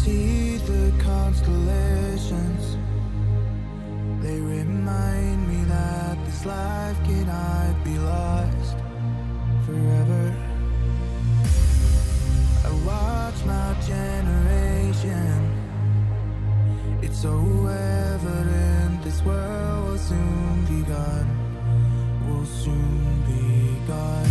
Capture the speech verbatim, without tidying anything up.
see the constellations. They remind me that this life cannot be lost forever. I watch my generation. It's so evident this world will soon be gone, will soon be gone.